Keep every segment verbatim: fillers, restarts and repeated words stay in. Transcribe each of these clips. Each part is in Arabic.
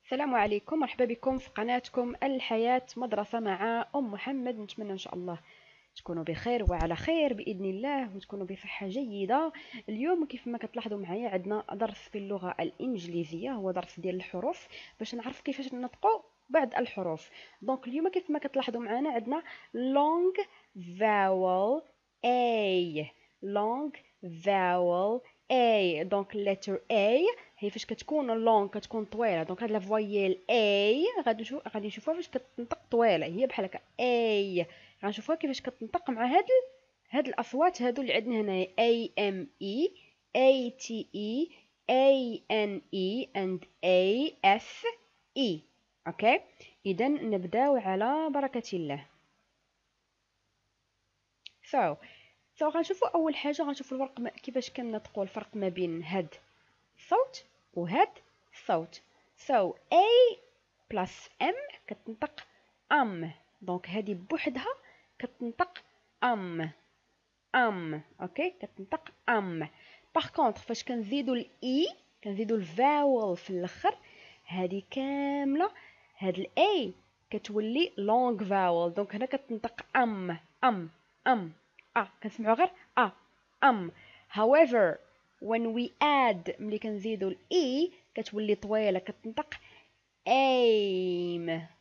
السلام عليكم، مرحبا بكم في قناتكم الحياة مدرسة مع أم محمد. نتمنى إن شاء الله تكونوا بخير وعلى خير بإذن الله وتكونوا بصحة جيدة. اليوم كيف ما كتلاحظوا معايا عندنا درس في اللغة الإنجليزية، هو درس ديال الحروف باش نعرف كيفاش ننطقوا بعض الحروف. دونك اليوم كيف ما كتلاحظوا معنا عندنا long vowel A long vowel A. دونك letter A هي فاش كتكون لونغ كتكون طويله. دونك هاد لا فويال اي غادي نشوف غادي نشوفوها فاش كتنطق طويله، هي بحال هكا اي. غنشوفوها كيفاش كتنطق مع هاد هاد الاصوات هادو اللي عندنا هنايا اي ام اي اي تي اي اي ان اي اند اي اف اي. اوكي، اذا نبداو على بركه الله. سو so, سو so, غنشوفوا اول حاجه غنشوفوا الفرق ما كيفاش كنطقوا الفرق ما بين هاد الصوت وهاد الصوت. so A plus M كتنطق أم. دونك هادي بوحدها كتنطق أم أم. أوكي، كتنطق أم. باغ كونطخ فاش كنزيدو الإي كنزيدو الفاول في الآخر هادي كاملة، هاد الأي كتولي لونغ فاول. دونك هنا كتنطق أم أم أم أ. كنسمعو غير أ أم. however when we add ملي كنزيدو الاي كتولي طويله كتنطق aim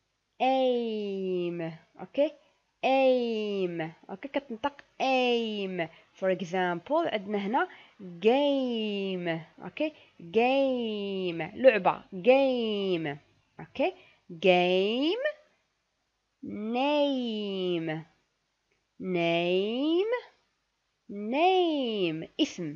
aim. اوكي aim. اوكي كتنطق aim. for example عندنا هنا game. اوكي game لعبه game. اوكي game name name name اسم.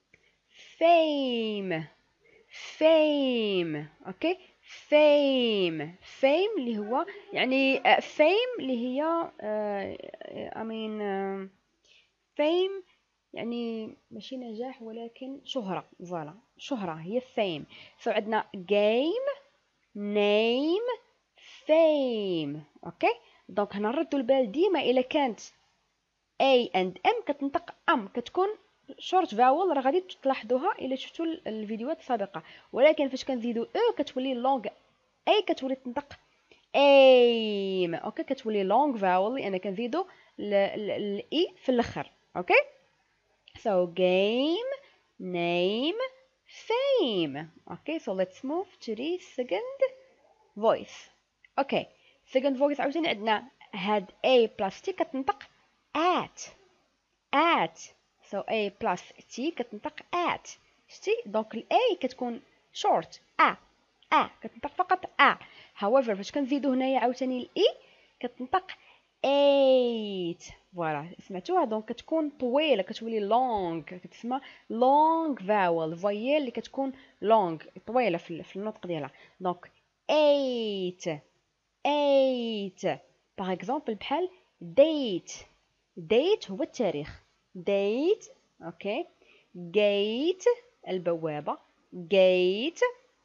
fame fame. اوكي fame fame اللي هو يعني uh, fame اللي هي uh, I mean uh, fame يعني ماشي نجاح ولكن شهرة. فوالا شهرة هي fame. سو so عندنا game name fame. اوكي دونك هنا نردوا البال ديما الا كانت A and M كتنطق ام كتكون شورت فاول، راه غادي تلاحظوها الا شفتوا الفيديوهات السابقه. ولكن فاش كنزيدوا او كتولي لونغ اي كتولي تنطق ايم. اوكي كتولي لونغ فاول لان كنزيدوا الاي في الاخر. اوكي so game name fame. اوكي so let's move to the second voice. اوكي second voice عاوتاني عندنا هاد a plus t كتنطق at at. so a plus t كتنطق at. شتي دونك ال a كتكون short a a كتنطق فقط a. however فاش كنزيدو هنايا عاوتاني ال e كتنطق eight. فوالا سمعتوها دونك كتكون طويله كتولي long كتسمى long vowel فويال اللي كتكون long طويله في, في النطق ديالها. دونك eight eight باغ اكزومبل بحال date date هو التاريخ date. اوكي gate البوابة gate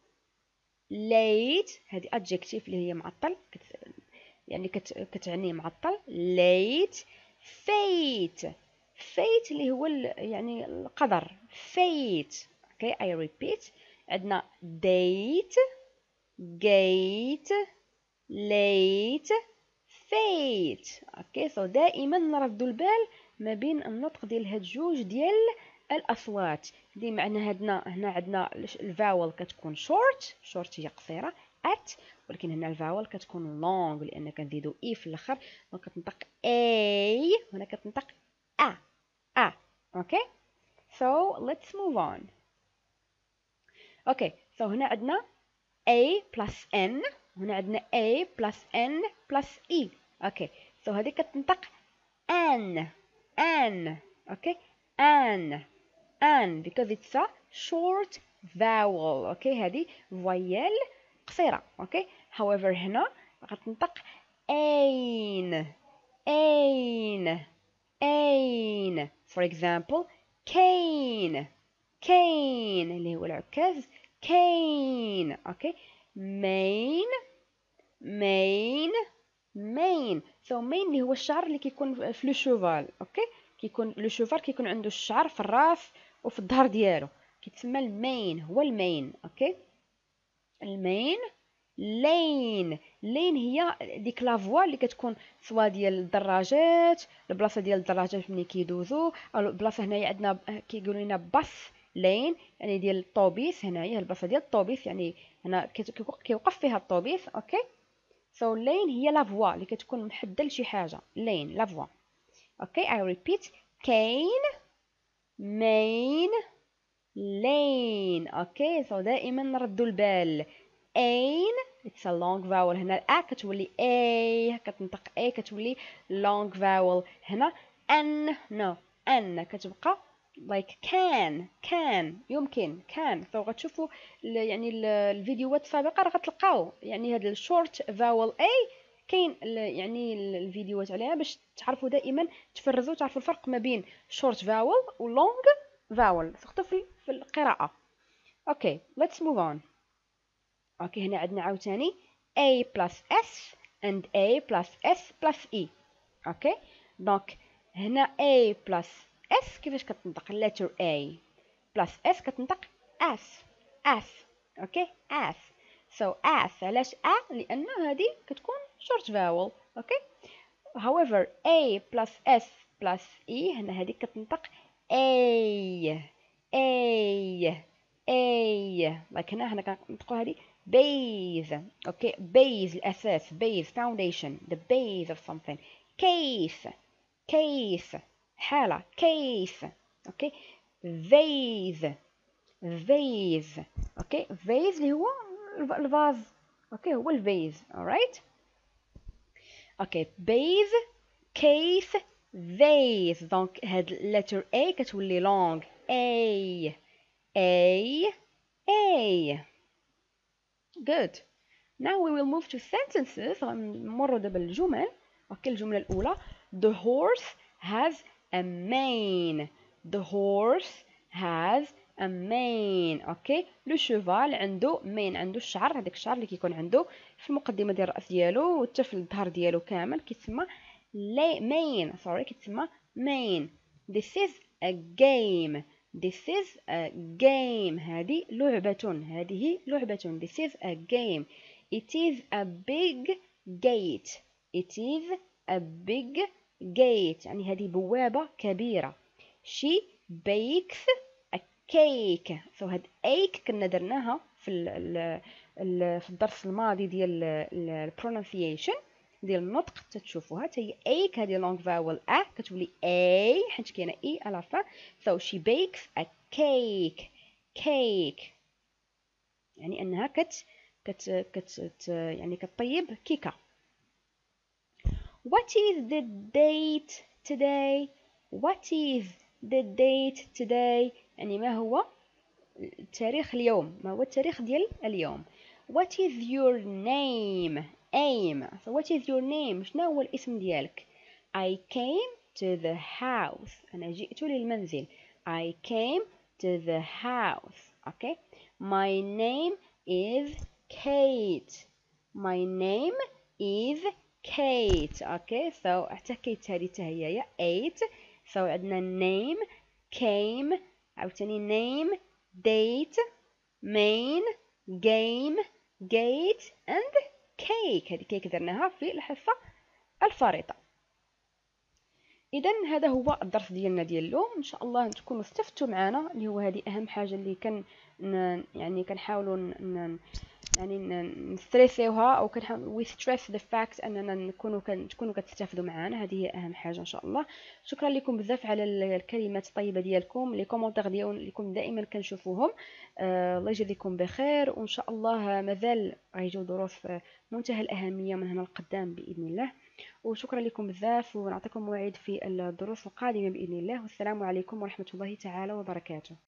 late هذه adjective اللي هي معطل كت... يعني كت... كتعني معطل late. fate fate اللي هو ال... يعني القدر fate. اوكي I repeat عندنا date gate late fate. اوكي سو دائما نردوا البال ما بين النطق ديال هاد جوج ديال الاصوات. دي معنى هادنا هنا عندنا الفاول كتكون شورت شورت هي قصيره ات، ولكن هنا الفاول كتكون لونغ لان كنزيدو اي في الاخر دونك كتنطق اي هنا كتنطق ا ا. اوكي سو ليتس موف اون. اوكي سو هنا عندنا a plus n هنا عندنا a plus n plus e. اوكي سو هذه كتنطق an an. اوكي an an because it's a short vowel. اوكي هذه فويال قصيره. اوكي however هنا غتنطق ain ain ain. for example cane cane اللي هو العكاز cane. اوكي main main main. so main اللي هو الشعر اللي كيكون في لو شوفال. اوكي كيكون لو شوفال كيكون عنده الشعر في الراس وفي الظهر ديالو كيتسمى المين هو المين. اوكي المين لين لين هي ديك لا فوا اللي كتكون سوا ديال الدراجات، البلاصه ديال الدراجات ملي كيدوزو، او البلاصه هنايا عندنا كيقولوا لنا باص لين يعني ديال الطوبيس، هنايا البلاصه ديال الطوبيس يعني هنا كيوقف فيها الطوبيس. اوكي سو so, لين هي لا فوا اللي كتكون محدده لشي حاجه، لين لا فوا. اوكي I repeat كاين مين لين. اوكي سو so, دائما نردوا البال اين it's a long vowel، هنا الأ كتولي اي كتنطق اي كتولي long vowel. هنا ان no ان كتبقى like can can يمكن can. سو so, غتشوفوا يعني الفيديوهات السابقه راه غتلقاو يعني هذا الشورت فاول اي كاين يعني الفيديوهات عليها باش تعرفوا دائما تفرزوا تعرفوا الفرق ما بين short vowel و long vowel سورتو في في القراءه. اوكي let's move on. اوكي هنا عندنا عاوتاني a plus s and a plus s plus e. اوكي دونك هنا a plus s كيفاش كتنطق letter a plus s كتنطق as as. اوكي as so as علاش a لان هذه كتكون short vowel. اوكي however a plus s plus e هنا هذه كتنطق a a a like هنا هنا كنطقوا هذه base. اوكي base الاساس base foundation the base of something. case case حالة case. اوكي vase vase. اوكي vase اللي هو الفاز. اوكي هو الفيز alright. اوكي base case vase دونك هاد letter a كتولي long a a a. good. now we will move to sentences. غنمروا دابا الجمل. اوكي الجملة الأولى the horse has a mane. the horse has a mane. اوكي لو شوفال عنده مين عنده الشعر هذاك الشعر اللي كيكون عنده في المقدمة ديال الرأس ديالو وحتى في الظهر ديالو كامل كيتسمى مين سوري كيتسمى مين. this is a game. this is a game هذه لعبة هذه لعبة. this is a game. it is a big gate. it is a big gate يعني هذه بوابة كبيرة. she bakes a cake. so هاد ache كنا درناها في ال ال في الدرس الماضي ديال ال pronunciation ديال النطق تتشوفوها حتى هي ache هذه long vowel a كتولي a حيت كاينه e على فا. so she bakes a cake. cake يعني انها كت كت كت يعني كطيب كيكه. what is the date today. what is the date today يعني ما هو التاريخ اليوم ما هو التاريخ ديال اليوم. what is your name. aim so what is your name شنو هو الاسم ديالك. I came to the house أنا جئت للمنزل. I came to the house. okay my name is Kate. my name is Kate. okay so حتى كيت هذه حتى هي eight. so عندنا name came عاوتاني name date main game gate and cake. هذه كيك درناها في الحصة الفارطة. اذا هذا هو الدرس ديالنا ديال اليوم. ان شاء الله تكونوا استفدتوا معنا اللي هو هذه اهم حاجه اللي كان يعني كنحاولوا يعني نستريسيوها او كنحاولوا we stress the fact اننا نكونوا تكونوا كتستافدوا معنا. هذه هي اهم حاجه ان شاء الله. شكرا لكم بزاف على الكلمات الطيبه ديالكم لي كومونتير ديالكم دائما كنشوفوهم. آه الله يجزيكم بخير وان شاء الله مازال غيجيو دروس في منتهى الاهميه من هنا لقدام باذن الله. وشكرا لكم بزاف ونعطيكم موعد في الدروس القادمه باذن الله. والسلام عليكم ورحمه الله تعالى وبركاته.